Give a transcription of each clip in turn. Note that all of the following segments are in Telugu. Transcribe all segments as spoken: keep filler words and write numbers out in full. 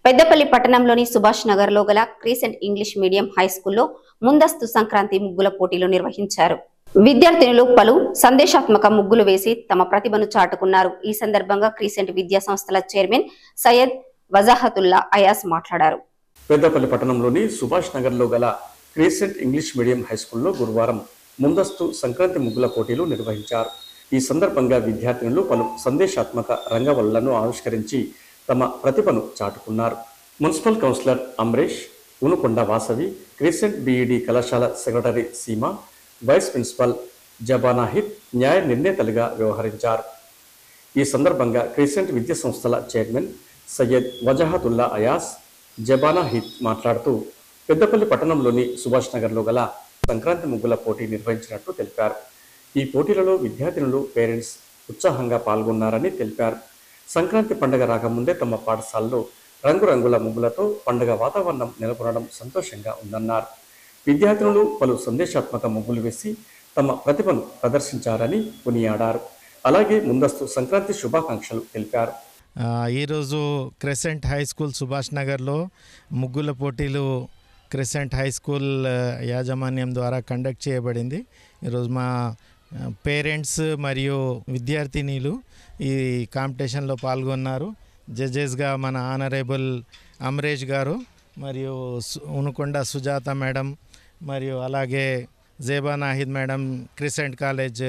పెద్దపల్లి పట్టణంలోని సుభాష్ నగర్ లో గల క్రీసెంట్ ఇంగ్లీష్ మీడియం హై స్కూల్లో ముందస్తు సంక్రాంతి ముగ్గుల పోటీలు నిర్వహించారు. విద్యార్థినులు పలు సందేశాత్మక ముగ్గులు వేసి తమ ప్రతిభను చాటుకున్నారు. ఈ సందర్భంగా క్రీసెంట్ విద్యా సంస్థల చైర్మన్ సయ్యద్ వజాహతుల్లా అయాస్ మాట్లాడారు. పెద్దపల్లి పట్టణంలోని సుభాష్ నగర్ లో గల క్రీసెంట్ ఇంగ్లీష్ మీడియం హై స్కూల్లో గురువారం ముందస్తు సంక్రాంతి ముగ్గుల పోటీలు నిర్వహించారు. ఈ సందర్భంగా విద్యార్థినులు పలు సందేశాత్మక రంగవల్లులను ఆవిష్కరించి తమ ప్రతిభను చాటుకున్నారు. Municipal councillor Amaresh, Unukonda Vasavi, Crescent BEd కళాశాల secretary Seema, vice principal Zeba Nahid న్యాయ నిర్ణేతలుగా వ్యవహరించారు. ఈ సందర్భంగా క్రీసెంట్ విద్యా సంస్థల చైర్మన్ సయ్యద్ వజాహతుల్లా అయాస్, జబానాహిద్ మాట్లాడుతూ పెద్దపల్లి పట్టణంలోని సుభాష్ నగర్లో గల సంక్రాంతి ముగ్గుల పోటీ నిర్వహించినట్లు తెలిపారు. ఈ పోటీలలో విద్యార్థినులు, పేరెంట్స్ ఉత్సాహంగా పాల్గొన్నారని తెలిపారు. సంక్రాంతి పండుగ రాకముందే తమ పాఠశాలలో రంగురంగుల ముగ్గులతో పండుగ వాతావరణం నెలకొనడం సంతోషంగా ఉందన్నారు. విద్యార్థినులు పలు సందేశాత్మక ముగ్గులు వేసి తమ ప్రతిభను ప్రదర్శించారని కొనియాడారు. అలాగే ముందస్తు సంక్రాంతి శుభాకాంక్షలు తెలిపారు. ఈరోజు క్రెసెంట్ హై స్కూల్ సుభాష్ నగర్లో ముగ్గుల పోటీలు క్రెసెంట్ హై స్కూల్ యాజమాన్యం ద్వారా కండక్ట్ చేయబడింది. ఈరోజు మా పేరెంట్స్ మరియు విద్యార్థినీలు ఈ కాంపిటీషన్లో పాల్గొన్నారు. జడ్జెస్గా మన ఆనరేబుల్ అమరేష్ గారు మరియు ఉనుకొండ సుజాత మేడం మరియు అలాగే Zeba Nahid madam Crescent college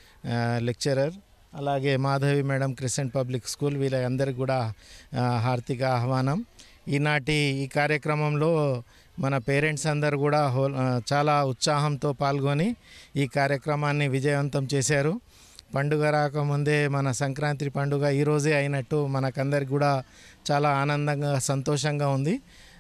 lecturer, అలాగే Madhavi madam Crescent public school, వీళ్ళందరికీ కూడా హార్దిక ఆహ్వానం. ఈనాటి ఈ కార్యక్రమంలో మన పేరెంట్స్ అందరు కూడా చాలా ఉత్సాహంతో పాల్గొని ఈ కార్యక్రమాన్ని విజయవంతం చేశారు. పండుగ రాకముందే మన సంక్రాంతి పండుగ ఈరోజే అయినట్టు మనకందరికి కూడా చాలా ఆనందంగా, సంతోషంగా ఉంది.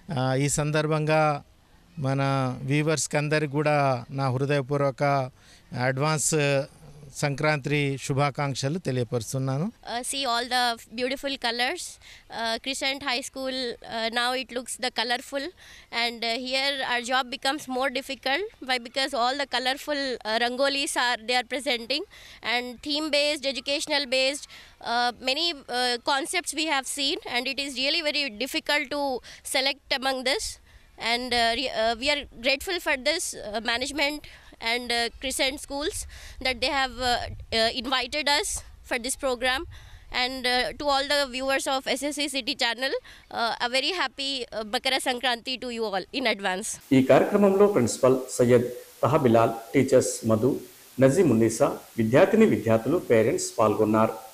ఈ సందర్భంగా మన వ్యూవర్స్కి అందరికి కూడా నా హృదయపూర్వక అడ్వాన్స్ సంక్రాంతి శుభాకాంక్షలు తెలియపరుస్తున్నాను. See all the beautiful colors. uh, Crescent High School, uh, now it looks the colorful, and uh, here our job becomes more difficult. Why? Because all the colorful uh, rangolis are they are presenting, and theme based, educational based, uh, many uh, concepts we have seen, and it is really very difficult to select among this, and uh, re- uh, we are grateful for this uh, management and uh, Crescent schools that they have uh, uh, invited us for this program, and uh, to all the viewers of S S C City channel, uh, a very happy uh, Makara Sankranti to you all in advance. ఈ కార్యక్రమంలో ప్రిన్సిపల్ సయ్యద్ తహబిలాల్, టీచర్స్ మధు, నజీమున్నీసా, విద్యార్థిని విద్యార్థులు, పేరెంట్స్ పాల్గొన్నారు.